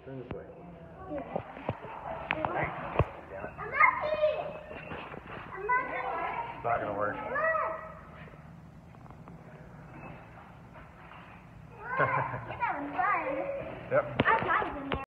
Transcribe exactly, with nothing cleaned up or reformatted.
Turn this way. Yeah. Thanks. Damn it. I'm lucky! I'm lucky! It's not gonna work. Look! Look! You're having fun. Yep. I'm driving there.